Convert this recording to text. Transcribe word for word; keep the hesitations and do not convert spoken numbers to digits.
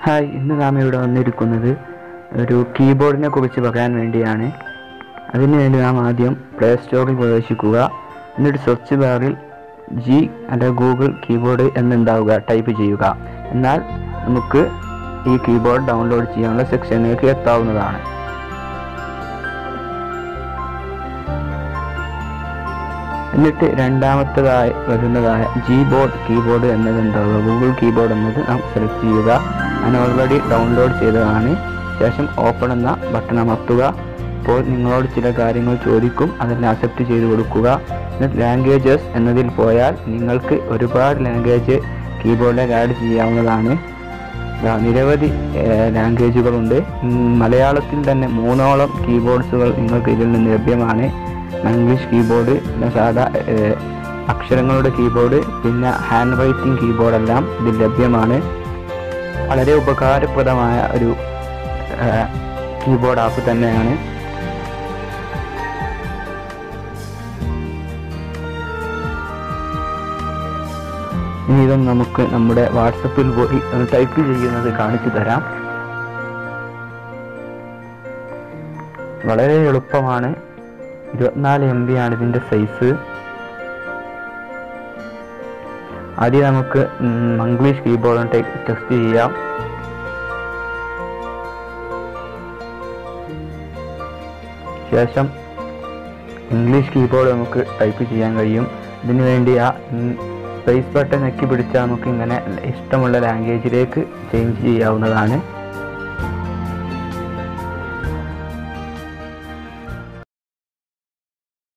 Hi, ഇന്ന് നാം ഇവിടെ വന്നിരിക്കുന്നത് ഒരു കീബോർഡിനെ കുറിച്ച് പറയാൻ വേണ്ടിയാണ്. അതിനുവേണ്ടി നാം ആദ്യം പ്ലേ സ്റ്റോറിൽ പ്രവേശിക്കുക. എന്നിട്ട് സെർച്ച് ബാറിൽ ജി അല്ല ഗൂഗിൾ കീബോർഡ് എന്നുണ്ടാവുക ടൈപ്പ് ചെയ്യുക. എന്നാൽ നമുക്ക് ഈ കീബോർഡ് ഡൗൺലോഡ് ചെയ്യാനുള്ള സെക്ഷനിലേക്ക് എത്താവുന്നതാണ്. എന്നിട്ട് രണ്ടാമത്തേതായി വരുന്നതായ ജി ബോർഡ് കീബോർഡ് എന്നതുണ്ടാവുക. ഗൂഗിൾ കീബോർഡ് എന്നത് നാം സെലക്ട് ചെയ്യുക. ഞാൻ ഓൾറെഡി ഡൗൺലോഡ് ചെയ്തതാണ്. ശേഷം ഓപ്പൺ എന്ന ബട്ടൺ അമർത്തുക. അപ്പോൾ നിങ്ങളോട് ചില കാര്യങ്ങൾ ചോദിക്കും, അതെല്ലാം അക്സെപ്റ്റ് ചെയ്ത് കൊടുക്കുക. എന്നിട്ട് ലാംഗ്വേജസ് എന്നതിൽ പോയാൽ നിങ്ങൾക്ക് ഒരുപാട് ലാംഗ്വേജ് കീബോർഡിൽ ആഡ് ചെയ്യാവുന്നതാണ്. നിരവധി ലാംഗ്വേജുകളുണ്ട്. മലയാളത്തിൽ തന്നെ മൂന്നോളം കീബോർഡ്സുകൾ നിങ്ങൾക്ക് ഇതിൽ നിന്ന് ലഭ്യമാണ്. ഇംഗ്ലീഷ് കീബോർഡ്, പിന്നെ സാധാ അക്ഷരങ്ങളുടെ കീബോർഡ്, പിന്നെ ഹാൻഡ് റൈറ്റിംഗ് കീബോർഡെല്ലാം ഇതിൽ ലഭ്യമാണ്. വളരെ ഉപകാരപ്രദമായ ഒരു കീബോർഡ് ആപ്പ് തന്നെയാണ്. ഇനി ഇതും നമുക്ക് നമ്മുടെ വാട്സപ്പിൽ പോയി ടൈപ്പ് ചെയ്യുന്നത് കാണിച്ചു തരാം. വളരെ എളുപ്പമാണ്. ഇരുപത്തിനാല് എം ബി ആണ് ഇതിൻ്റെ സൈസ്. ആദ്യം നമുക്ക് ഇംഗ്ലീഷ് കീബോർഡ് ടെക്സ്റ്റ് ചെയ്യാം. ശേഷം ഇംഗ്ലീഷ് കീബോർഡ് നമുക്ക് ടൈപ്പ് ചെയ്യാൻ കഴിയും. ഇതിനു വേണ്ടി ആ സ്പേസ് ബട്ടൺ ഞെക്കി പിടിച്ചാൽ നമുക്ക് ഇങ്ങനെ ഇഷ്ടമുള്ള ലാംഗ്വേജിലേക്ക് ചേഞ്ച് ചെയ്യാവുന്നതാണ്.